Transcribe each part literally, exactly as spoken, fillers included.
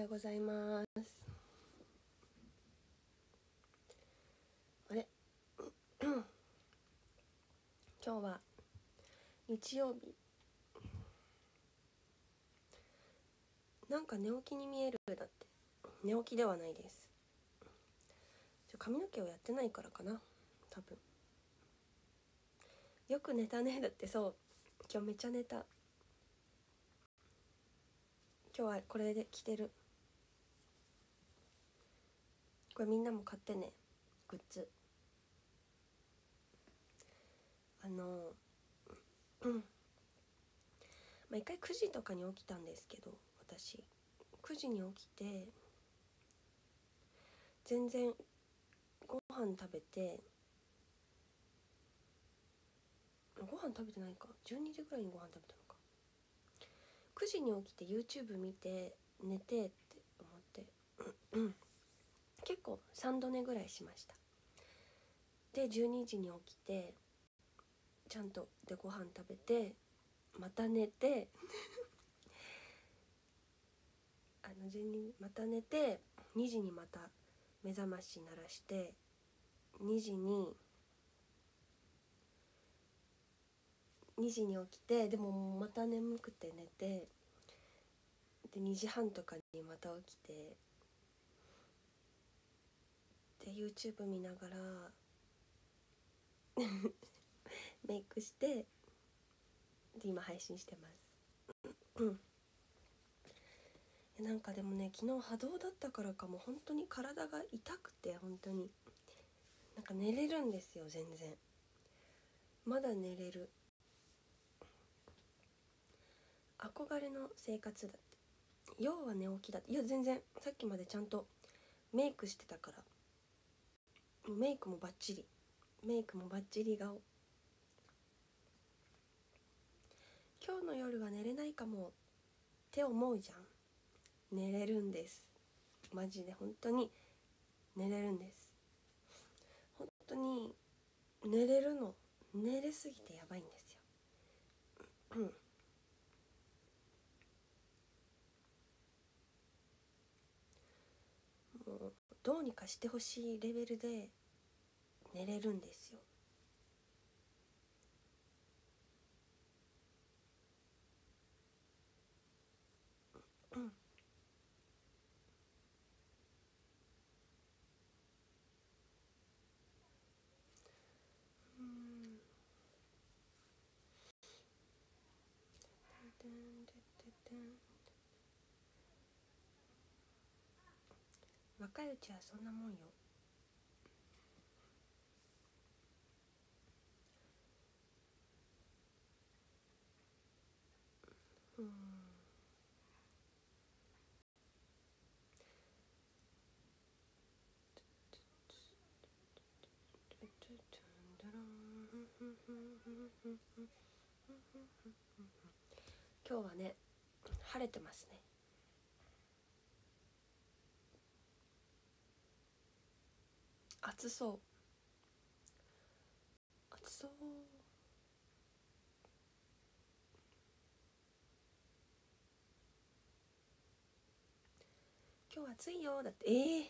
ようございます。あれ今日は日曜日。なんか寝起きに見える。だって寝起きではないです。ちょ髪の毛をやってないからかな、多分。よく寝たね。だってそう、今日めっちゃ寝た。今日はこれで着てる。これみんなも買ってね、グッズ。あのうんまあ一回くじとかに起きたんですけど、私くじに起きて全然ご飯食べてご飯食べてないか、じゅうにじぐらいにご飯食べたのか。くじに起きて YouTube 見て寝てって思って結構さんど寝ぐらいしました。でじゅうにじに起きてちゃんとでご飯食べてまた寝てあのじゅうにまた寝てにじにまた目覚まし鳴らしてにじににじに起きて、でもまた眠くて寝て、でにじはんとかにまた起きて、で YouTube 見ながらメイクしてで今配信してますうんなんかでもね、昨日波動だったからかも本当に体が痛くて、本当になんか寝れるんですよ。全然まだ寝れる。憧れの生活だって。要は寝起きだって。いや全然さっきまでちゃんとメイクしてたから、もうメイクもバッチリメイクもバッチリ顔。今日の夜は寝れないかもって思うじゃん。寝れるんです。マジで本当に寝れるんです。本当に寝れるの。寝れすぎてやばいんですよ。うんもうどうにかしてほしいレベルで寝れるんですよ。うん若いうちはそんなもんよ。うん今日はね晴れてますね。暑そう暑そう。今日暑いよ。だってえー、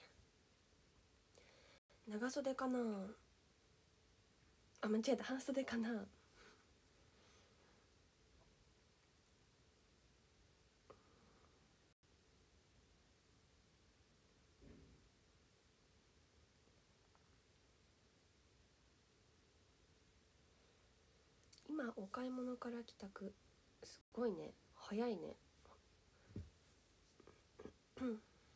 長袖かなあ、間違えた、半袖かな。今お買い物から帰宅。すごいね、早いね。うん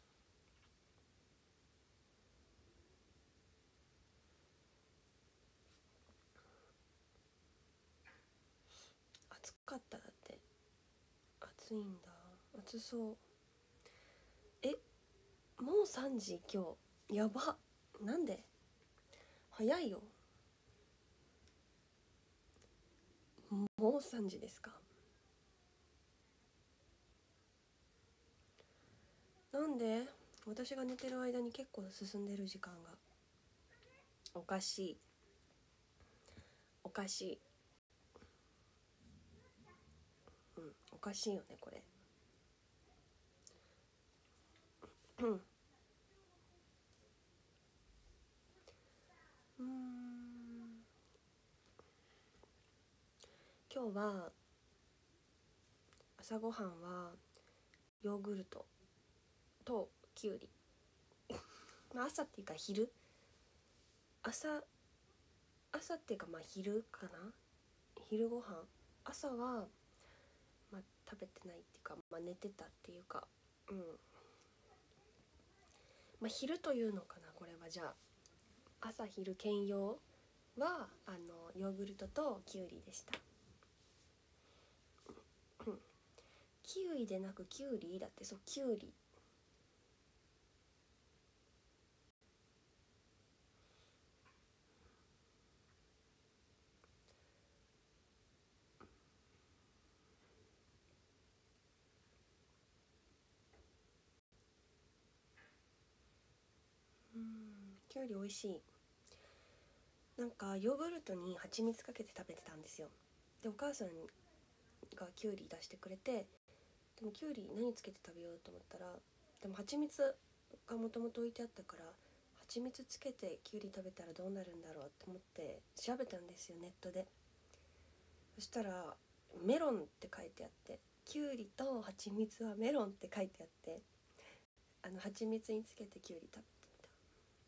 暑かった。だって暑いんだ。暑そう。えもうさんじ今日。やば。なんで早いよ。もうさんじですか。なんで私が寝てる間に結構進んでる時間が。おかしいおかしいうんおかしいよねこれ。 うんうん今日は朝ごはんはヨーグルトときゅうりまあ朝っていうか昼朝朝っていうかまあ昼かな昼ごはん朝は、まあ、食べてないっていうか、まあ、寝てたっていうかうんまあ昼というのかなこれはじゃあ朝昼兼用はあのヨーグルトときゅうりでした。キウイでなくキュウリだってそうキュウリうんキュウリ美味しい。なんかヨーグルトに蜂蜜かけて食べてたんですよ。でお母さんがキュウリ出してくれてでもキュウリ何つけて食べようと思ったらでも蜂蜜がもともと置いてあったから蜂蜜つけてキュウリ食べたらどうなるんだろうと思って調べたんですよネットで。そしたらメロンって書いてあってキュウリと蜂蜜はメロンって書いてあってあの蜂蜜につけてキュウリ食べてみた。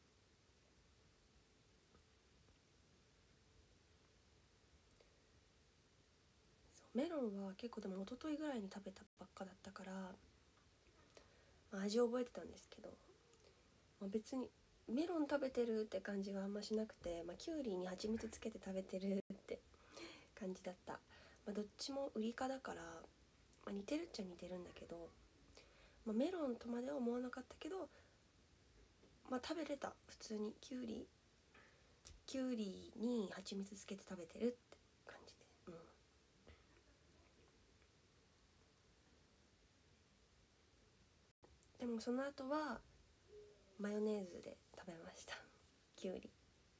そうメロンは結構でも一昨日ぐらいに食べたばっかだったから、まあ、味覚えてたんですけど、まあ、別にメロン食べてるって感じはあんましなくて、まあ、キュウリに蜂蜜つけて食べてるって感じだった。まあ、どっちもウリ科だから、まあ、似てるっちゃ似てるんだけど、まあ、メロンとまでは思わなかったけど、まあ、食べれた普通にキュウリキュウリに蜂蜜つけて食べてるって感じで、うん、でもその後はマヨネーズで食べましたキュウリ。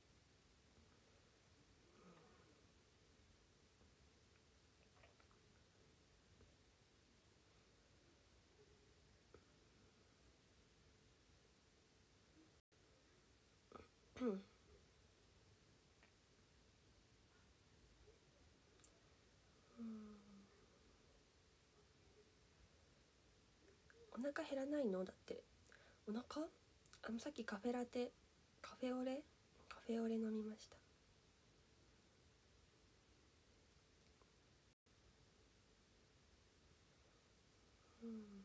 うんお腹減らないのだってお腹あのさっきカフェラテカフェオレカフェオレ飲みました。うん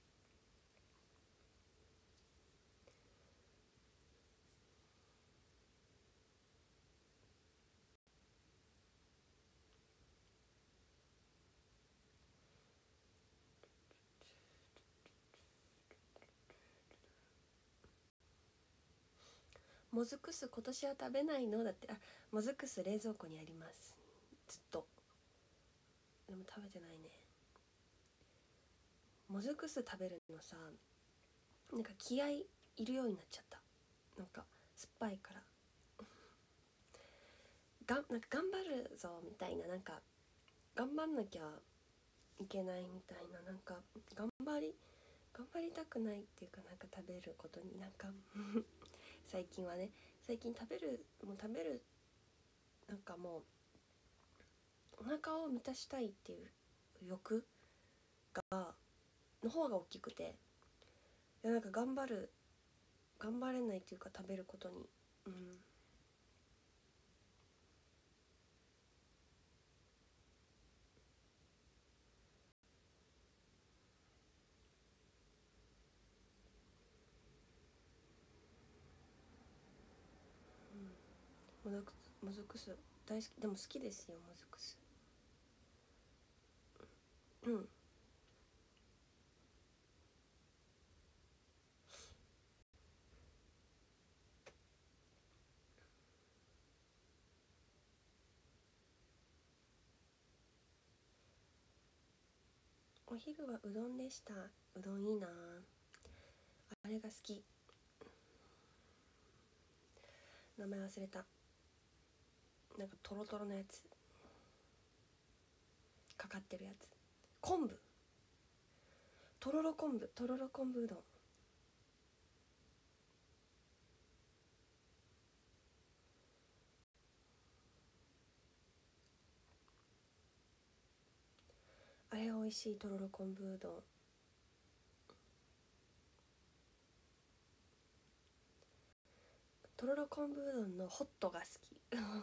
もずく酢今年は食べないのだってあもずく酢冷蔵庫にありますずっと。でも食べてないね。もずく酢食べるのさなんか気合いいるようになっちゃった。なんか酸っぱいからがなんか頑張るぞみたいななんか頑張んなきゃいけないみたいななんか頑張り頑張りたくないっていうかなんか食べることになんか最近はね最近食べるもう食べるなんかもうお腹を満たしたいっていう欲がの方が大きくていやなんか頑張る頑張れないっていうか食べることにうんもずくもずく酢大好きでも好きですよもずく酢。うんお昼はうどんでした。うどんいいなあれが好き。名前忘れた。なんかトロトロのやつかかってるやつ昆布とろろ昆布とろろ昆布うどん味しいとろろ昆布うどん。とろろ昆布うどんのホットが好き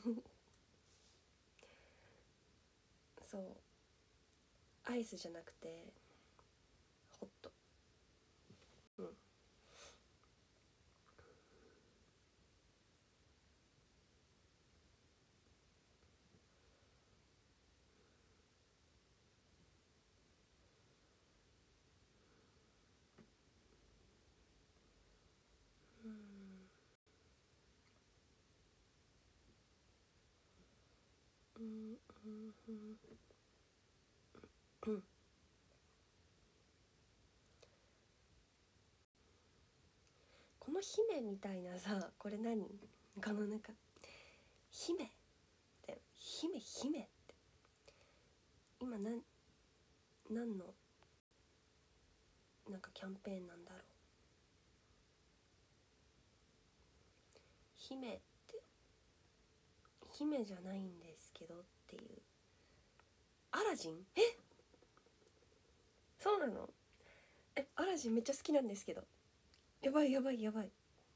そうアイスじゃなくてホット。うんうんうんうんうんこの姫みたいなさ、これ何、このなんか姫って姫姫って今なん何のなんかキャンペーンなんだろう。姫って姫じゃないんですけどっていう。アラジン？えそうなの？えアラジンめっちゃ好きなんですけど。やばいやばいやばい。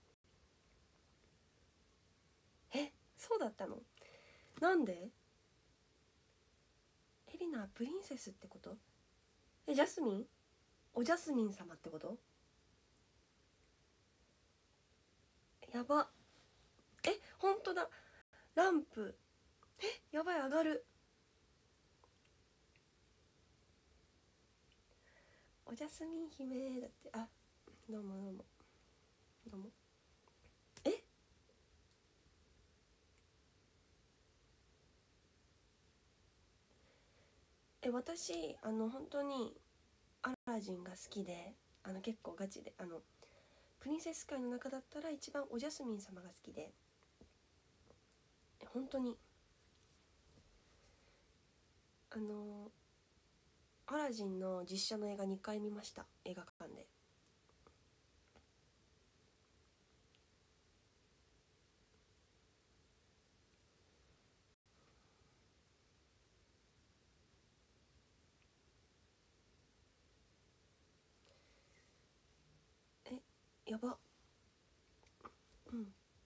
えそうだったの？なんで？エリナプリンセスってこと？えジャスミン？おジャスミン様ってこと？やば。えほんとだ。ランプ。えやばい上がる。おジャスミン姫だって。あどうもどうもどうも。ええ私あの本当にアラジンが好きで、あの結構ガチであのプリンセス界の中だったら一番おジャスミン様が好きで、本当にあのアラジンの実写の映画にかい見ました、映画館で。えやば。うん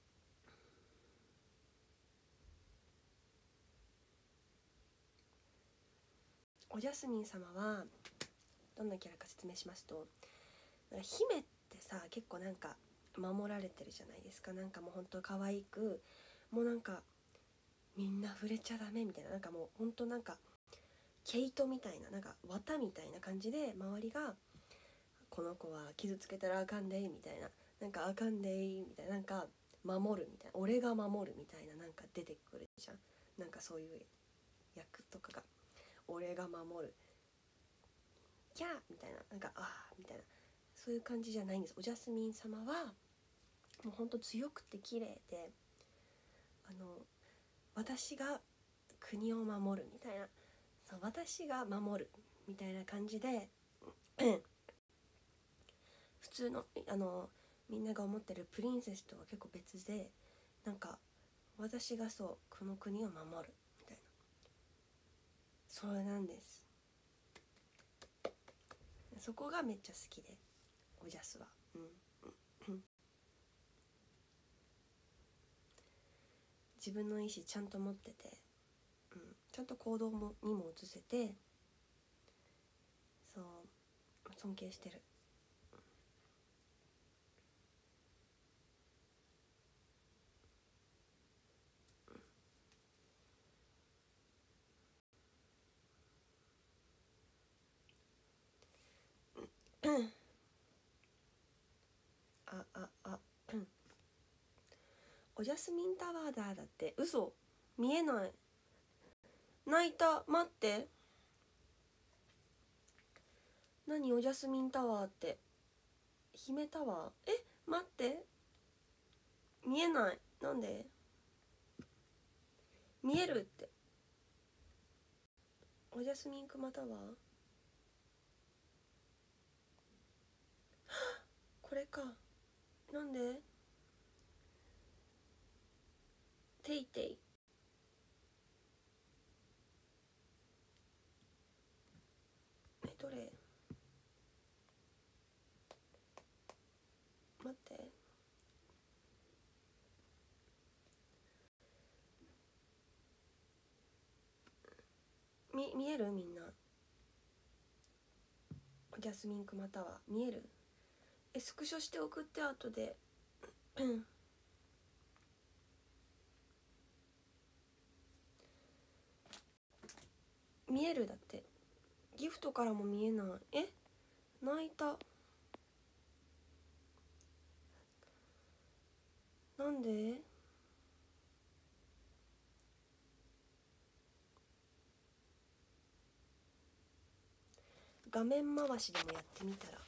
おジャスミン様はどんなキャラか説明しますと、なんか姫ってさ結構なんか守られてるじゃないですか。なんかもうほんと可愛く、もうなんかみんな触れちゃダメみたいな、なんかもうほんとなんか毛糸みたいな、なんか綿みたいな感じで周りがこの子は傷つけたらあかんでみたいな、なんかあかんでみたいな、なんか守るみたいな、俺が守るみたいな、なんか出てくるじゃん。なんかそういう役とかが俺が守るキャーみたいな、なんかあーみたいな、そういう感じじゃないんです。おジャスミン様はもうほんと強くて綺麗で、あの私が国を守るみたいな、そう私が守るみたいな感じで普通のあのみんなが思ってるプリンセスとは結構別で、なんか私がそうこの国を守るみたいな、それなんです。そこがめっちゃ好きで、おジャスは、うん、自分の意思ちゃんと持ってて、うん、ちゃんと行動もにも移せて、そう尊敬してる。あああおジャスミンタワーだ。だって嘘、見えない。泣いた。待って、何おジャスミンタワーって、姫タワー？え待って、見えない。なんで？見えるって。おジャスミンクマタワーこれか。なんで？テイテイ。 み見える？みんなジャスミンクマタワー見える？えスクショして送って後で見える？だってギフトからも見えない。え泣いた。なんで？画面回しでもやってみたら。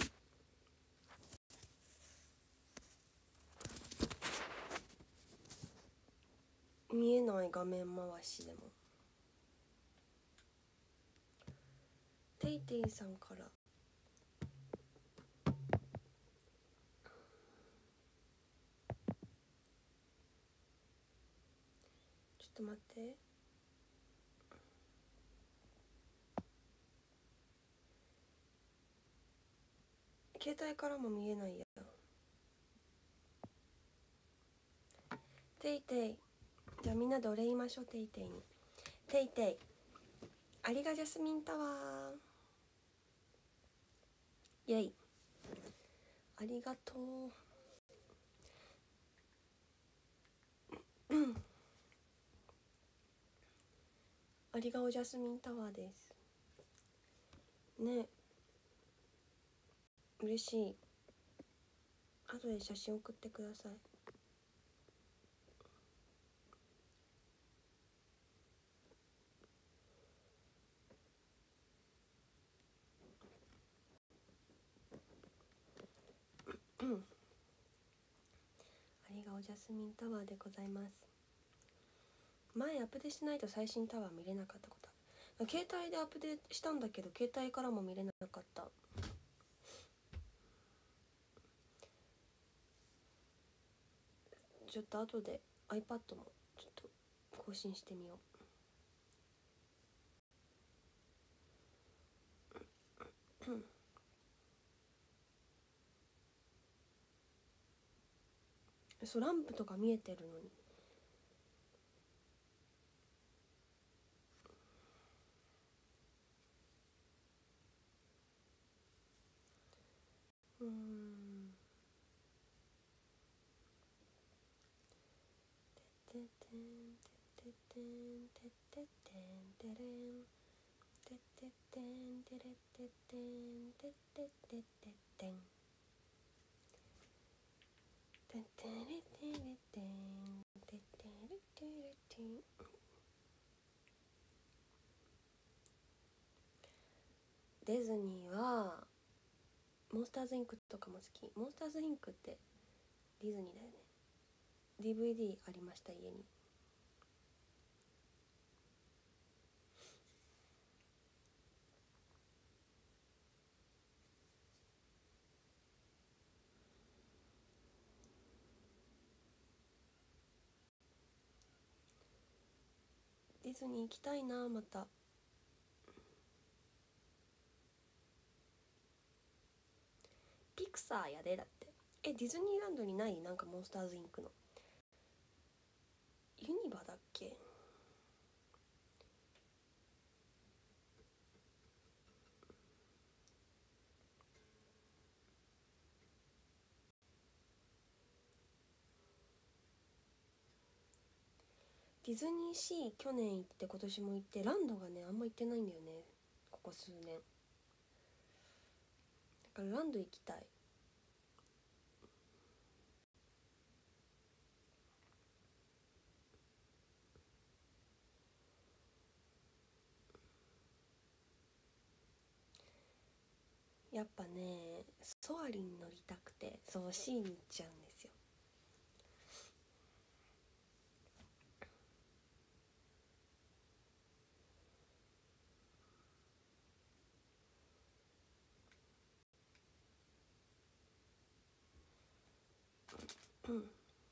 見えない画面回しでも。テイテイさんからちょっと待って。携帯からも見えないや。テイテイ、じゃあみんなでお礼言いましょう。テイテイに。テイテイ、ありがジャスミンタワー。イェイ、ありがとう。うんありがおジャスミンタワーですね。嬉しい。後で写真送ってください。うんありがおジャスミンタワーでございます。前アップデートしないと最新タワー見れなかったことある。携帯でアップデートしたんだけど携帯からも見れなかった。ちょっと後で iPad もちょっと更新してみよう。そうランプとか見えてるのに。うーんてってんてってんてってってんてれんてってってんてれってってんてってってってってんてってれてれてんてってれてれてん。ディズニーはモンスターズインクとかも好き。モンスターズインクってディズニーだよね。 ディーブイディー ありました家に。ディズニー行きたいなまた。ピクサーやで。だってえディズニーランドにない？なんかモンスターズインクのユニバだっけ。ディズニーシー去年行って今年も行って、ランドがねあんま行ってないんだよねここ数年。だからランド行きたい。やっぱねソアリン乗りたくて、そう C に行っちゃうんですよ。うん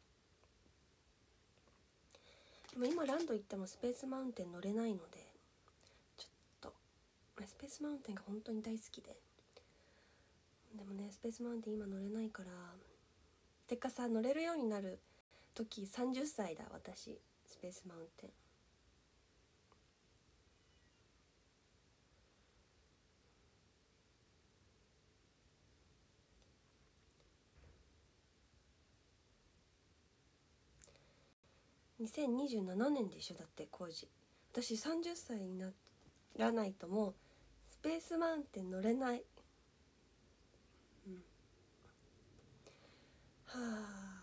でも今ランド行ってもスペースマウンテン乗れないので、ちょっとスペースマウンテンが本当に大好きで。でもねスペースマウンテン今乗れないから。てかさ乗れるようになる時さんじゅっさいだ私。スペースマウンテンにせんにじゅうななねんでしょ。だって工事、私さんじゅっさいにならないともうスペースマウンテン乗れない。うん、はあ、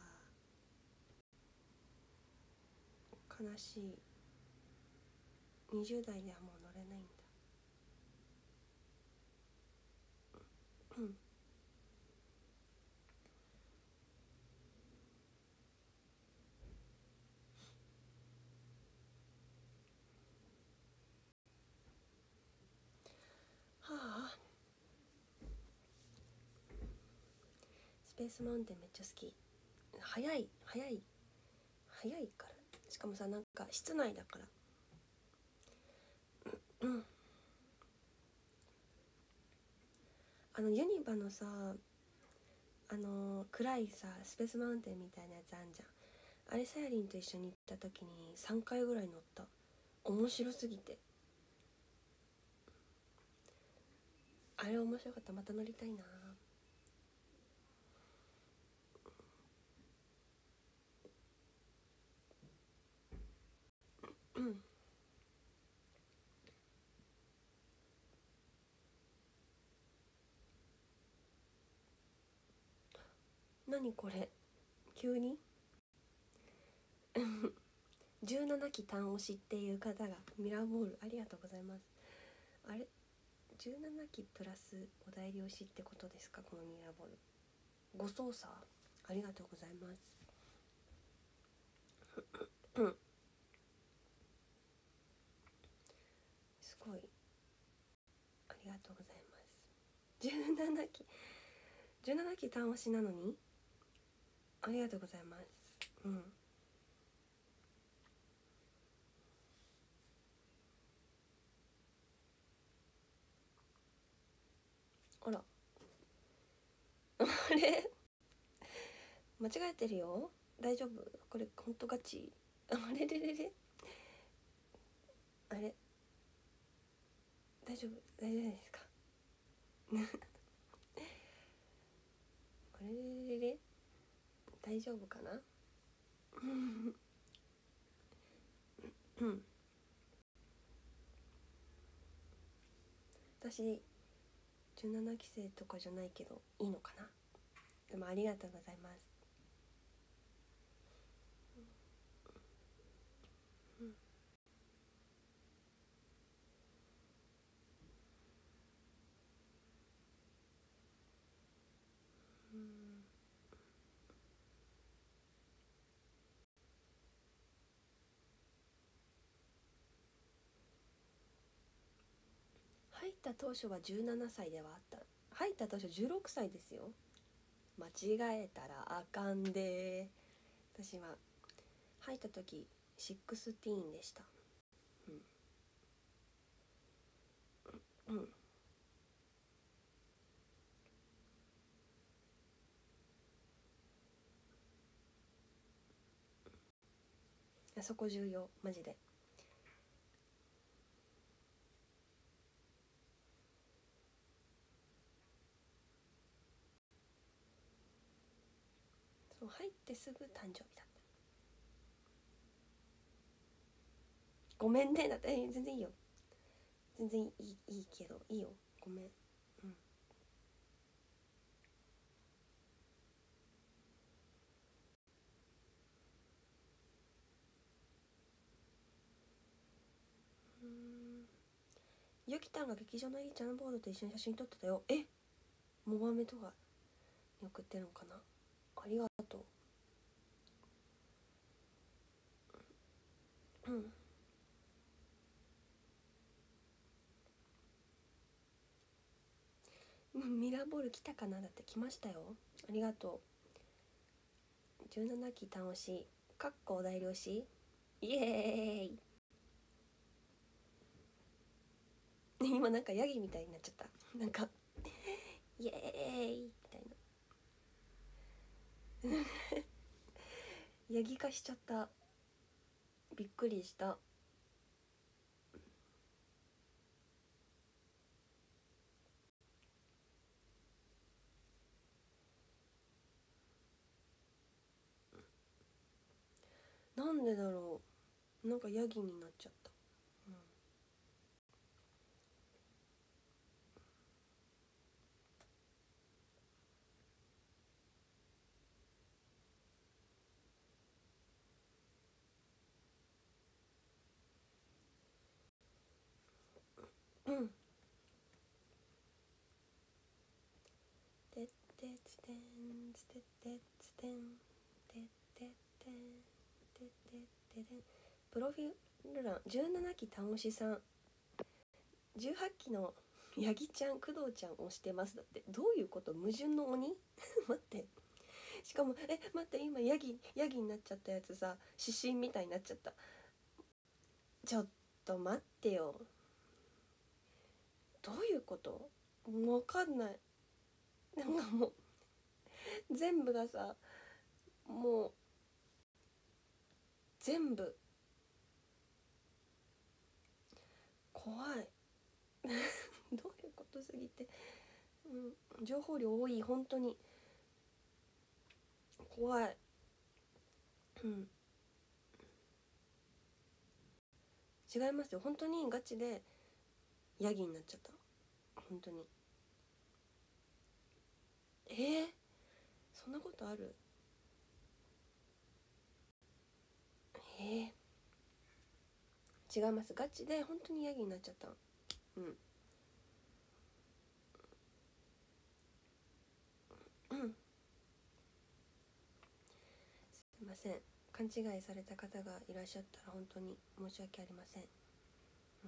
悲しい。にじゅう代ではもう乗れないんだ。うんはあ、スペースマウンテンめっちゃ好き。早い早い早いから。しかもさ、なんか室内だから。うん、あのユニバのさ、あの暗いさスペースマウンテンみたいなやつあんじゃん。あれさやりんと一緒に行った時にさんかいぐらい乗った。面白すぎて。あれ面白かった。また乗りたいな。うん。何これ急にじゅうななき単押しっていう方がミラーボールありがとうございます。あれじゅうななきプラスお題押しってことですか、このミラーボール。ご操作ありがとうございます。すごいありがとうございます。じゅうななきじゅうななき単押しなのにありがとうございます。うん。あらあれ間違えてるよ。大丈夫？これほんとガチ？あれれれれあれ大丈夫大丈夫ですかあれれれれ大丈夫かなうん。私じゅうななきせいとかじゃないけどいいのかな。でもありがとうございます。うん、うん、入った当初はじゅうななさいではあった。入った当初じゅうろくさいですよ。間違えたらあかんで。私は入った時じゅうろくでした。うん、うん、そこ重要マジで。そう入ってすぐ誕生日だった。ごめんねだって。全然いいよ、全然いいいいけどいいよ、ごめん。うん、うん。ゆきたんが劇場のいいちゃんボードと一緒に写真撮ってたよ。えモバメとかに送ってるのかな。ありがとう。うんミラーボール来たかな。だって来ましたよ。ありがとう。じゅうななき単押しかっこお題押しイエーイ今なんかヤギみたいになっちゃった。なんかイエーイみたいなヤギ化しちゃった。びっくりした。 なんでだろう、なんかヤギになっちゃった、うんうんてってつてんつてってつてんてってってんてってってん。プロフィール欄じゅうななき倒しさん、じゅうはっきのヤギちゃん工藤ちゃんをしてます。だってどういうこと？矛盾の鬼待って、しかもえ待って、今ヤギヤギになっちゃったやつさ、指針みたいになっちゃった。ちょっと待ってよ、どういうこと？もう分かんない。なんかもう全部がさ、もう全部怖いどういうことすぎて、うん、情報量多い、本当に怖い。うん違いますよ、本当にガチでヤギになっちゃった、本当に。えー、そんなことある？えー、違います、ガチで本当にヤギになっちゃった。うんうんすいません、勘違いされた方がいらっしゃったら本当に申し訳ありません、うん、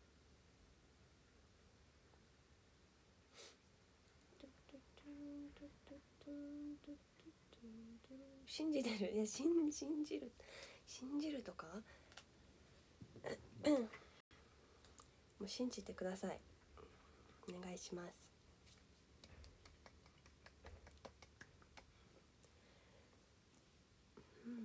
信じてる？いや信信じる信じるとかもう信じてください、お願いします。うん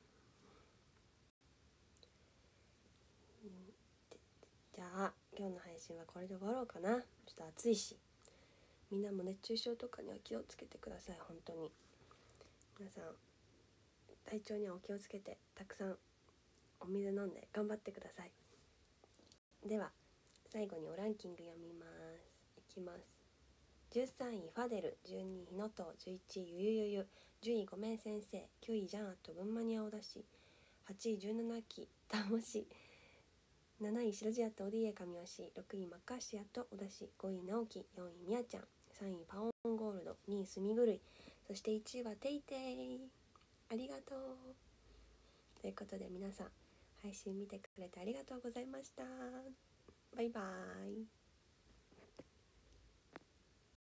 じゃあ今日の配信はこれで終わろうかな。ちょっと暑いし、みんなも熱中症とかには気をつけてください。本当に皆さん体調にはお気をつけて、たくさんお水飲んで頑張ってください。では最後にオランキング読みます。いきます。じゅうさんいファデル、じゅうにいひのと、じゅういちいゆゆゆゆ、じゅういごめん先生、きゅういジャンアット群馬に青だし、はちいじゅうななきタモシ、なない白地アットオディエ神吉、ろくいマッカーシアットおだし、ごい直樹、よんいみやちゃん、さんいパオンゴールド、にいすみぐるい、そしていちいはテイテイ。ありがとうということで皆さん配信見てくれてありがとうございました。バイバーイ。